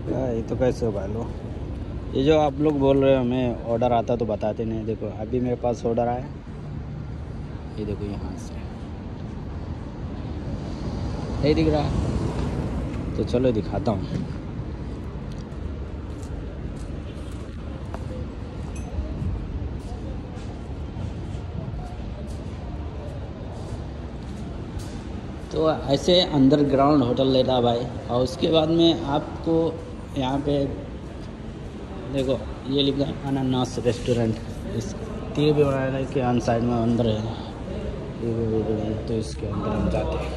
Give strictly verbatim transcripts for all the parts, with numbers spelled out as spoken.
ये तो कैसे होगा लो। ये जो आप लोग बोल रहे हो हमें ऑर्डर आता तो बताते नहीं। देखो अभी मेरे पास ऑर्डर आया, ये देखो यहाँ से नहीं दिख रहा, तो चलो दिखाता हूँ। तो ऐसे अंडरग्राउंड होटल लेता भाई, और उसके बाद में आपको यहाँ पे देखो ये लिखा है अनानास रेस्टोरेंट। इस तीर भी बनाया है कि अन साइड में अंदर है, तो इसके अंदर हम जाते हैं।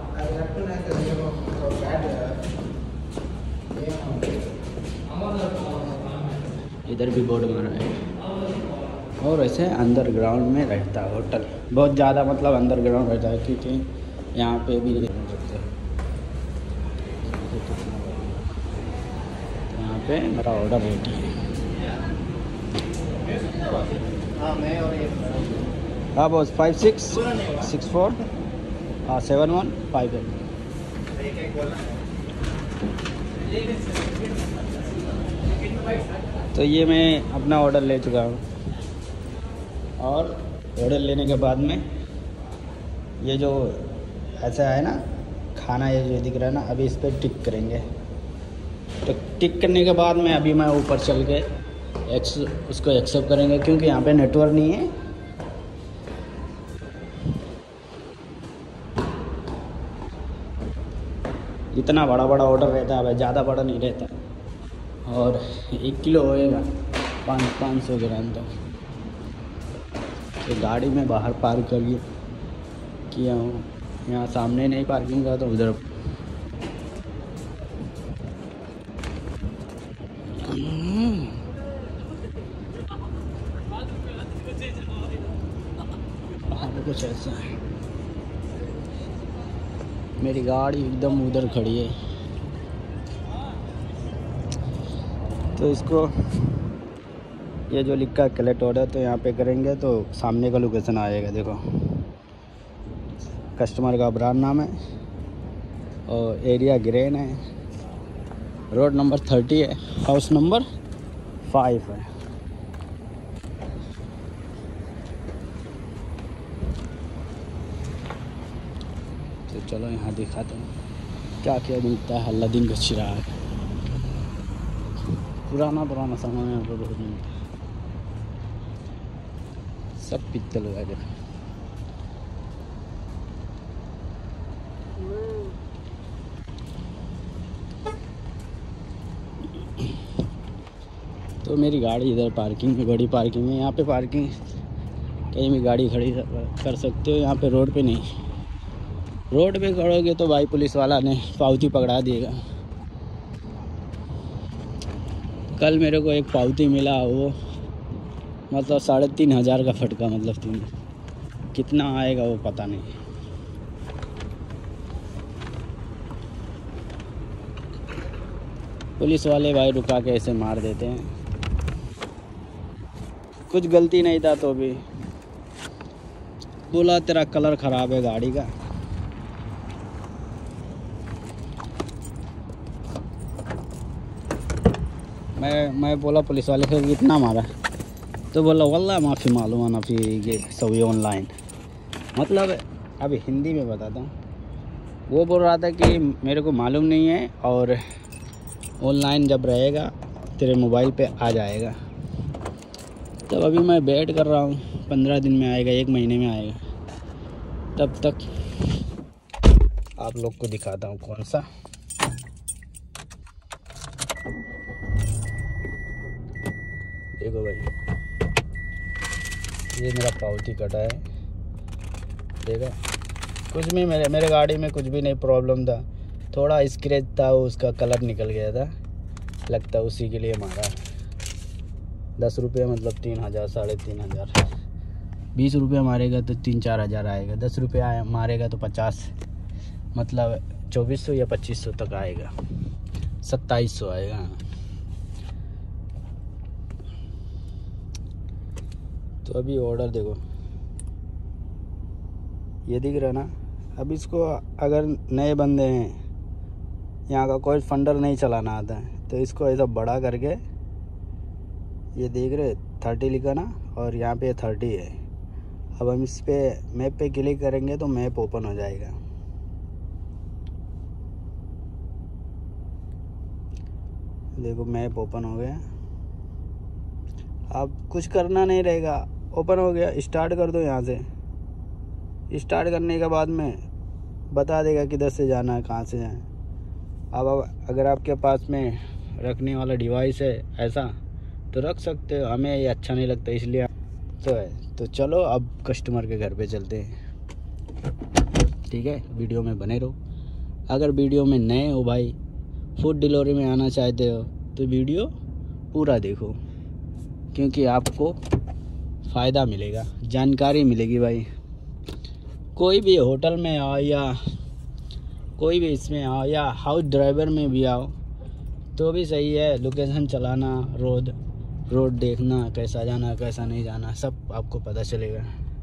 इधर भी बोर्ड मारा है। और ऐसे अंडरग्राउंड में रहता है होटल, बहुत ज़्यादा मतलब अंडरग्राउंड रहता है, क्योंकि यहाँ पे भी सकते हैं। यहाँ पे मेरा ऑर्डर रेडी है। हाँ boss, five six six four हाँ सेवन वन फाइव एट। तो ये मैं अपना ऑर्डर ले चुका हूँ, और ऑर्डर लेने के बाद में ये जो ऐसा है ना खाना, ये जो दिख रहा है ना, अभी इस पर टिक करेंगे। तो टिक करने के बाद में अभी मैं ऊपर चल के एक्स उसको एक्सेप्ट करेंगे, क्योंकि यहाँ पे नेटवर्क नहीं है। इतना बड़ा बड़ा ऑर्डर रहता है भाई, ज़्यादा बड़ा नहीं रहता, और एक किलो होएगा पाँच पाँच सौ ग्राम तक। तो गाड़ी में बाहर पार्क करिए किया हूँ, यहाँ सामने नहीं पार्किंग का, तो उधर कुछ ऐसा है। मेरी गाड़ी एकदम उधर खड़ी है, तो इसको ये जो लिखा है कलेक्ट ऑर्डर, तो यहाँ पे करेंगे तो सामने का लोकेशन आएगा। देखो कस्टमर का ब्रांड नाम है, और एरिया ग्रेन है, रोड नंबर थर्टी है, हाउस नंबर फाइव है। तो चलो यहाँ दिखाता हूँ क्या क्या मिलता है। अलादीन का चिराग, पुराना पुराना सामान यहाँ पर बहुत मिलता है, सब पित्तल का। देखो तो मेरी गाड़ी इधर पार्किंग में, बड़ी पार्किंग है। यहाँ पे पार्किंग कहीं भी गाड़ी खड़ी कर सकते हो, यहाँ पे रोड पे नहीं। रोड पे खड़ोगे तो भाई पुलिस वाला ने पावती पकड़ा देगा। कल मेरे को एक पावती मिला, वो मतलब साढ़े तीन हज़ार का फटका, मतलब तीन कितना आएगा वो पता नहीं। पुलिस वाले भाई रुका के ऐसे मार देते हैं, कुछ गलती नहीं था तो भी बोला तेरा कलर ख़राब है गाड़ी का। मैं मैं बोला पुलिस वाले को कितना मारा, तो बोला वल्लाह माफ़ी मालूम ना, फिर ये सभी ऑनलाइन। मतलब अभी हिंदी में बताता हूँ, वो बोल रहा था कि मेरे को मालूम नहीं है, और ऑनलाइन जब रहेगा तेरे मोबाइल पे आ जाएगा। तब अभी मैं वेट कर रहा हूँ, पंद्रह दिन में आएगा, एक महीने में आएगा। तब तक आप लोग को दिखाता हूँ कौन सा। देखो भाई, ये मेरा पावती कटा है। देखा, कुछ भी मेरे मेरे गाड़ी में कुछ भी नहीं प्रॉब्लम था, थोड़ा स्क्रैच था, उसका कलर निकल गया था, लगता उसी के लिए मारा। दस रुपये मतलब तीन हज़ार, साढ़े तीन हज़ार। बीस रुपये मारेगा तो तीन चार हज़ार आएगा, दस रुपये मारेगा तो पचास, मतलब चौबीस सौ या पच्चीस सौ तक आएगा, सत्ताईस सौ आएगा। तो अभी ऑर्डर देखो, ये दिख रहा ना। अब इसको अगर नए बंदे हैं, यहाँ का कोई फंडर नहीं चलाना आता है, तो इसको ऐसा बड़ा करके, ये देख रहे थर्टी लिखा ना, और यहाँ पे थर्टी है। अब हम इस पे मैप पे क्लिक करेंगे तो मैप ओपन हो जाएगा। देखो मैप ओपन हो गया। अब कुछ करना नहीं रहेगा, ओपन हो गया। स्टार्ट कर दो। यहाँ से स्टार्ट करने के बाद में बता देगा किधर से जाना है, कहाँ से जाना है। अब अब अगर आपके पास में रखने वाला डिवाइस है ऐसा तो रख सकते हो, हमें ये अच्छा नहीं लगता इसलिए तो है। तो चलो अब कस्टमर के घर पे चलते हैं। ठीक है, वीडियो में बने रहो। अगर वीडियो में नए हो भाई, फूड डिलीवरी में आना चाहते हो तो वीडियो पूरा देखो, क्योंकि आपको फ़ायदा मिलेगा, जानकारी मिलेगी भाई। कोई भी होटल में आओ या कोई भी इसमें आओ या हाउस ड्राइवर में भी आओ तो भी सही है। लोकेशन चलाना, रोड रोड देखना, कैसा जाना कैसा नहीं जाना, सब आपको पता चलेगा।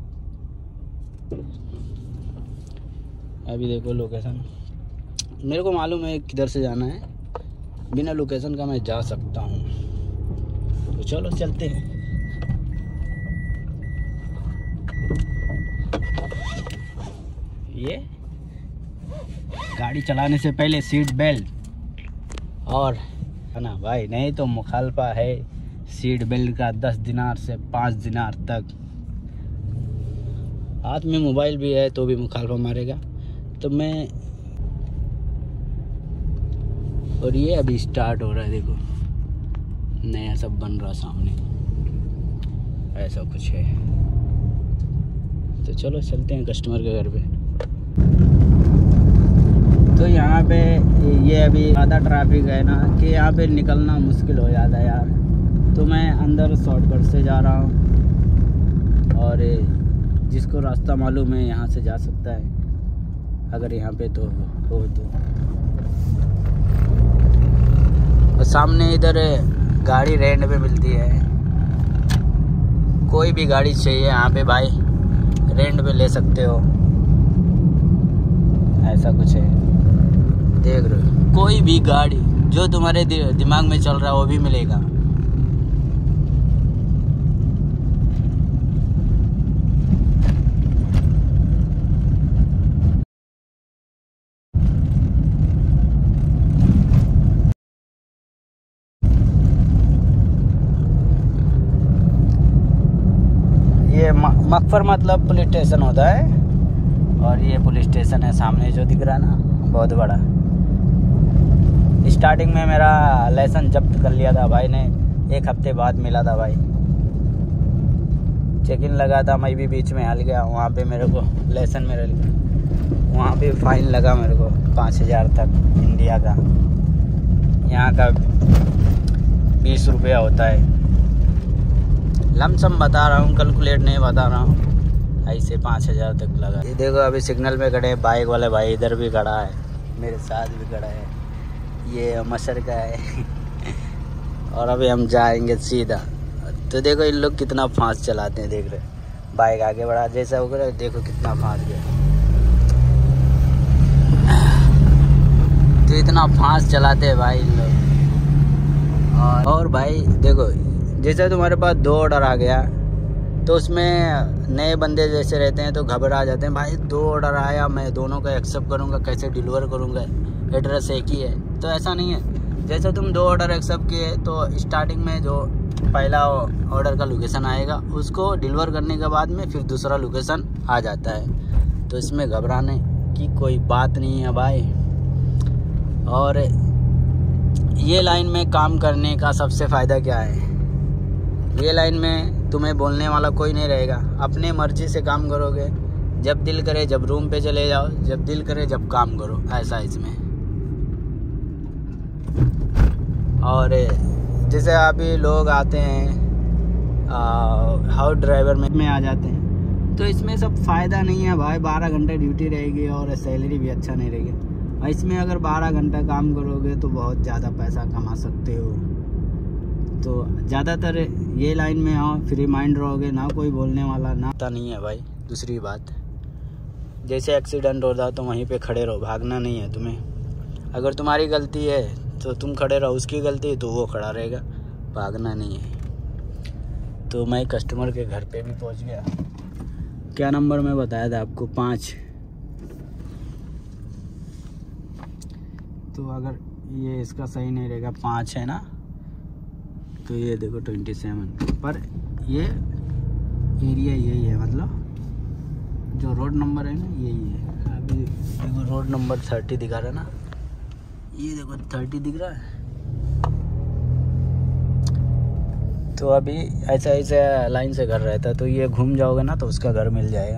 अभी देखो लोकेशन, मेरे को मालूम है किधर से जाना है, बिना लोकेशन का मैं जा सकता हूँ। तो चलो चलते हैं। ये गाड़ी चलाने से पहले सीट बेल्ट और है ना भाई, नहीं तो मुखालफा है सीट बेल्ट का दस दिनार से पाँच दिनार तक। हाथ में मोबाइल भी है तो भी मुखालफा मारेगा। तो मैं और ये अभी स्टार्ट हो रहा है, देखो नया सब बन रहा सामने, ऐसा कुछ है। तो चलो चलते हैं कस्टमर के घर पे। तो यहाँ पे ये अभी ज़्यादा ट्रैफिक है ना कि यहाँ पे निकलना मुश्किल हो जाता है यार। तो मैं अंदर शॉर्टकट से जा रहा हूँ, और जिसको रास्ता मालूम है यहाँ से जा सकता है, अगर यहाँ पे तो हो तो। और सामने इधर गाड़ी रेंट पे मिलती है, कोई भी गाड़ी चाहिए यहाँ पे भाई रेंट पे ले सकते हो, ऐसा कुछ है। देख रहे हो, कोई भी गाड़ी जो तुम्हारे दिमाग में चल रहा है वो भी मिलेगा। ये मकफर मतलब पुलिस स्टेशन होता है, और ये पुलिस स्टेशन है सामने जो दिख रहा है ना, बहुत बड़ा। स्टार्टिंग में मेरा लाइसेंस जब्त कर लिया था भाई ने, एक हफ्ते बाद मिला था भाई। चेक इन लगा था, मैं भी बीच में हल गया, वहाँ पे मेरे को लाइसेंस मेरे लिए वहाँ पे फ़ाइन लगा मेरे को पाँच हज़ार तक इंडिया का। यहाँ का बीस रुपया होता है। लमसम बता रहा हूँ, कैलकुलेट नहीं बता रहा हूँ, ऐसे पाँच हज़ार तक लगा। ये देखो अभी सिग्नल में खड़े बाइक वाले भाई, इधर भी खड़ा है, मेरे साथ भी खड़ा है, ये मसर का है। और अभी हम जाएंगे सीधा। तो देखो इन लोग कितना फास्ट चलाते हैं, देख रहे, बाइक आगे बढ़ा जैसा हो गया, देखो कितना फास्ट गया। तो इतना फास्ट चलाते हैं भाई इन लोग। और, और भाई देखो, जैसे तुम्हारे पास दो ऑर्डर आ गया तो उसमें नए बंदे जैसे रहते हैं तो घबरा जाते हैं, भाई दो ऑर्डर आया, मैं दोनों का एक्सेप्ट करूँगा, कैसे डिलीवर करूँगा, एड्रेस एक ही है। तो ऐसा नहीं है, जैसे तुम दो ऑर्डर एक्सेप्ट किए तो स्टार्टिंग में जो पहला ऑर्डर का लोकेशन आएगा उसको डिलीवर करने के बाद में फिर दूसरा लोकेशन आ जाता है। तो इसमें घबराने की कोई बात नहीं है भाई। और ये लाइन में काम करने का सबसे फ़ायदा क्या है, ये लाइन में तुम्हें बोलने वाला कोई नहीं रहेगा, अपने मर्जी से काम करोगे, जब दिल करे जब रूम पे चले जाओ, जब दिल करे जब काम करो, ऐसा इसमें। और जैसे अभी लोग आते हैं हाउस ड्राइवर में में आ जाते हैं, तो इसमें सब फ़ायदा नहीं है भाई। बारह घंटे ड्यूटी रहेगी और सैलरी भी अच्छा नहीं रहेगी। इसमें अगर बारह घंटा काम करोगे तो बहुत ज़्यादा पैसा कमा सकते हो। तो ज़्यादातर ये लाइन में आओ, फ्री माइंड रहोगे, ना कोई बोलने वाला, ना पता नहीं है भाई। दूसरी बात, जैसे एक्सीडेंट होता तो वहीं पे खड़े रहो, भागना नहीं है तुम्हें। अगर तुम्हारी गलती है तो तुम खड़े रहो, उसकी गलती तो वो खड़ा रहेगा, भागना नहीं है। तो मैं कस्टमर के घर पे भी पहुंच गया। क्या नंबर मैं बताया था आपको? पाँच। तो अगर ये इसका सही नहीं रहेगा, पाँच है ना, तो ये देखो ट्वेंटी सेवन, पर ये एरिया यही है, मतलब जो रोड नंबर है ना यही है। अभी देखो रोड नंबर थर्टी दिखा रहा है ना, ये देखो थर्टी दिख रहा है। तो अभी ऐसा ऐसा लाइन से घर रहता है, तो ये घूम जाओगे ना तो उसका घर मिल जाएगा।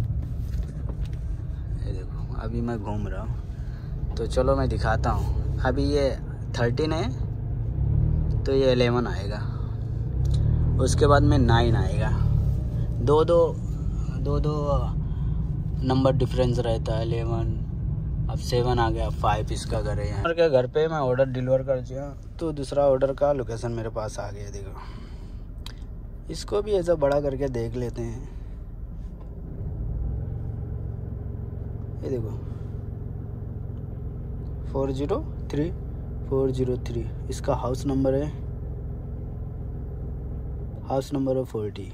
ये देखो अभी मैं घूम रहा हूँ, तो चलो मैं दिखाता हूँ। अभी ये थर्टीन है, तो ये एलेवन आएगा, उसके बाद में नाइन आएगा। दो दो दो दो नंबर डिफरेंस रहता है। एलेवन, अब सेवन आ गया, फाइव इसका घर है। यहाँ के घर पे मैं ऑर्डर डिलीवर कर दिया, तो दूसरा ऑर्डर का लोकेशन मेरे पास आ गया। देखो इसको भी ऐसा बड़ा करके देख लेते हैं। ये देखो four zero three four zero three इसका हाउस नंबर है, हाउस नंबर है फोर्टी।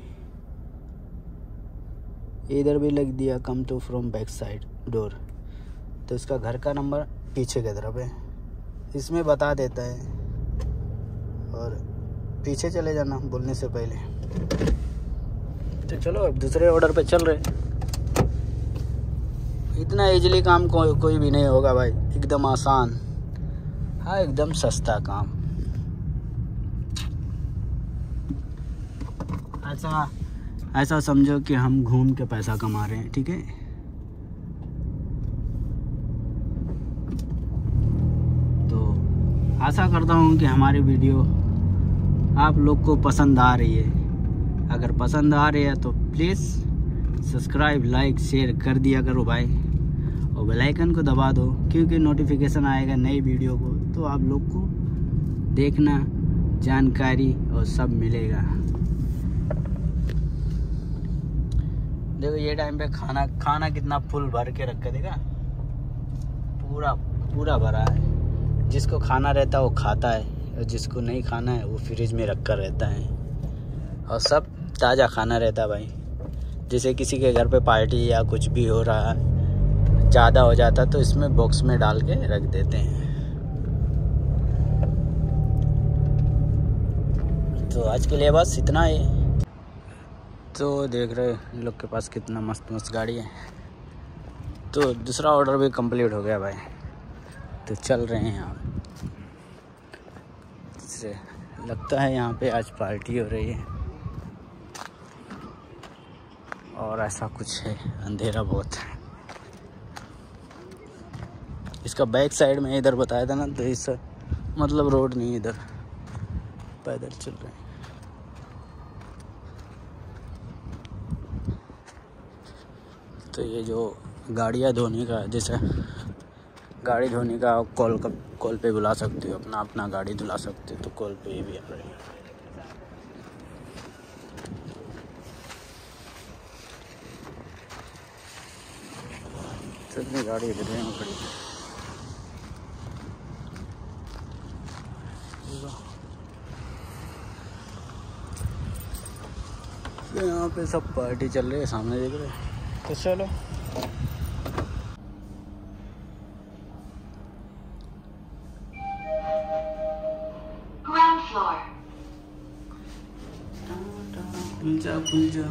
इधर भी लिख दिया come to from back side door, तो इसका घर का नंबर पीछे की तरफ है, इसमें बता देता है। और पीछे चले जाना बोलने से पहले। तो चलो अब दूसरे ऑर्डर पे चल रहे। इतना इजीली काम को, कोई भी नहीं होगा भाई, एकदम आसान। हाँ एकदम सस्ता काम। ऐसा ऐसा समझो कि हम घूम के पैसा कमा रहे हैं, ठीक है। तो आशा करता हूँ कि हमारी वीडियो आप लोग को पसंद आ रही है। अगर पसंद आ रही है तो प्लीज़ सब्सक्राइब, लाइक, शेयर कर दिया करो भाई, और बेल आइकन को दबा दो, क्योंकि नोटिफिकेशन आएगा नई वीडियो को, तो आप लोग को देखना, जानकारी और सब मिलेगा। देखो ये टाइम पे खाना खाना कितना फुल भर के रख के देगा, पूरा पूरा भरा है। जिसको खाना रहता है वो खाता है, और जिसको नहीं खाना है वो फ्रिज में रख कर रहता है। और सब ताज़ा खाना रहता है भाई। जैसे किसी के घर पे पार्टी या कुछ भी हो रहा है, ज़्यादा हो जाता तो इसमें बॉक्स में डाल के रख देते हैं। तो आज के लिए बस इतना ही। तो देख रहे इन लोग के पास कितना मस्त मस्त गाड़ी है। तो दूसरा ऑर्डर भी कंप्लीट हो गया भाई, तो चल रहे हैं यहाँ से। लगता है यहाँ पे आज पार्टी हो रही है, और ऐसा कुछ है, अंधेरा बहुत है। इसका बैक साइड में इधर बताया था ना, तो इस मतलब रोड नहीं, इधर पैदल चल रहे हैं। तो ये जो गाड़ियाँ धोने का, जैसे गाड़ी धोने का कॉल का कॉल पे बुला सकते हो, अपना अपना गाड़ी धुला सकते हो, तो कॉल पे भी आ रही है। चलने गाड़ी इधर है खड़ी। यहाँ पे सब पार्टी चल रही है, सामने देख रहे हैं। तो चलो खुल जा खुल जा।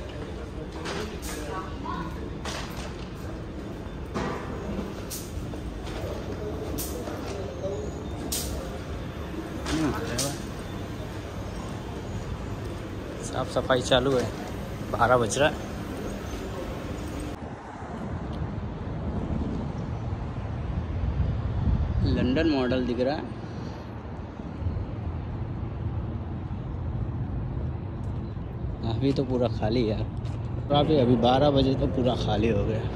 साफ सफाई चालू है, बारह बज रहा है। लंदन मॉडल दिख रहा है। अभी तो पूरा खाली है यार, अभी अभी बारह बजे तो पूरा खाली हो गया।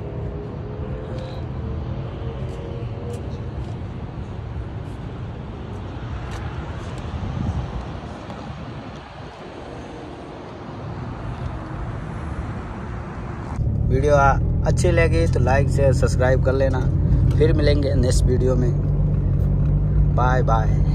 वीडियो अच्छी लगी तो लाइक शेयर सब्सक्राइब कर लेना। फिर मिलेंगे नेक्स्ट वीडियो में। Bye bye.